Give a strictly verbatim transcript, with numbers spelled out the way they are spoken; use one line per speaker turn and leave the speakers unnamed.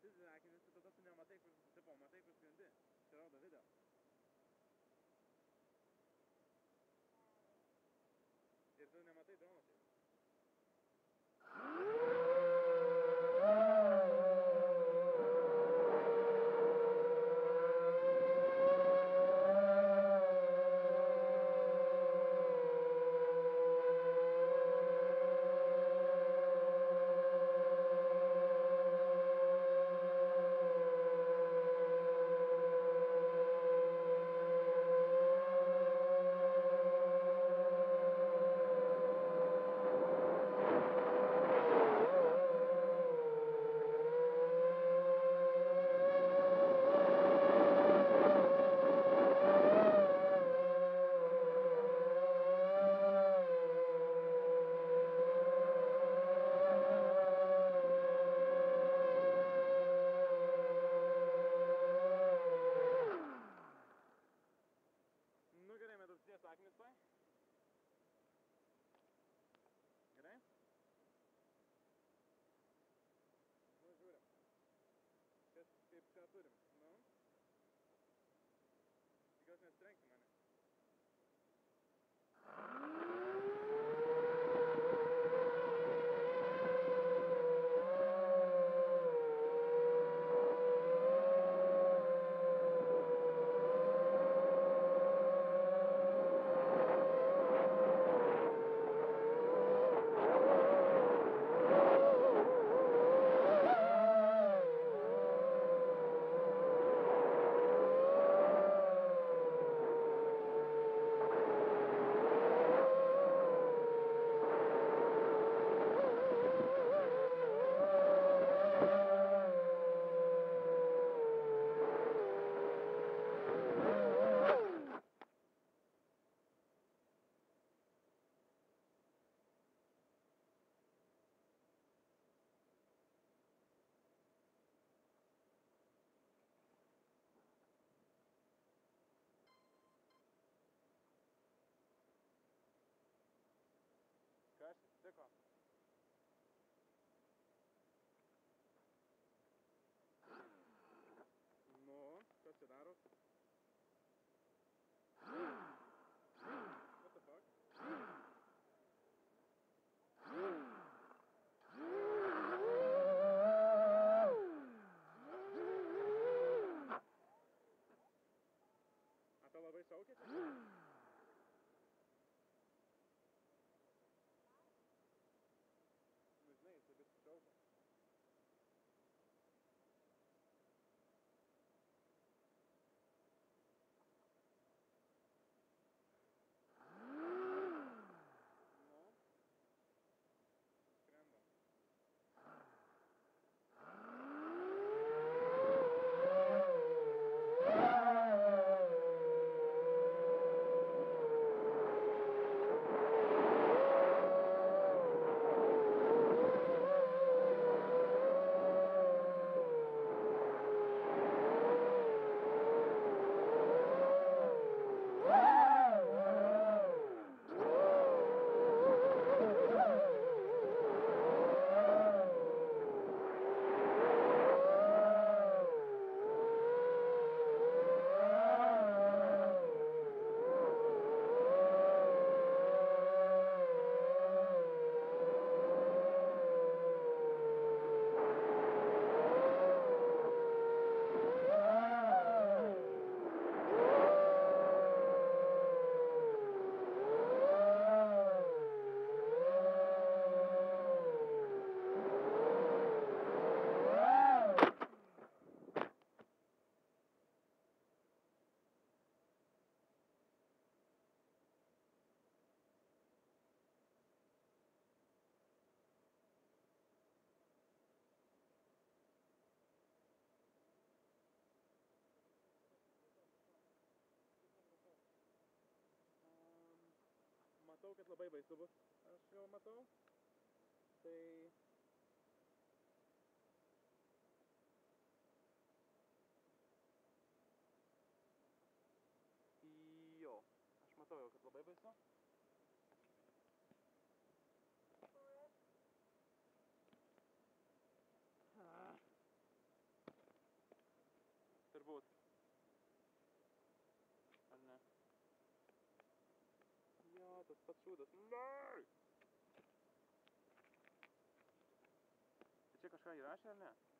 Fizinį akinį, tai tada tu nematai, kur, tipo, matai, kur skrendi. Tai rodo video. Ir tu nematai drono šiaip. Nugerėjame dabartinės akmenis tuoj. Gerai? Nu, žiūrim. Kas, kaip, ką turim? Nu? Tikiuosi nesitrenkti mane. Kas atsitiko? Nu, kas čia daro? What the fuck? A tau labai šaukia čia? Nu žinai, jis vis šaukia. Nu, skrendam. Matau, kad labai baisu bus, aš jau matau, tai jo, aš matau jau, kad labai baisu. Ah.
būt. Ar ne? Jā, tas pats šūdas. Nē! Ты че, кашка, играешь или нет?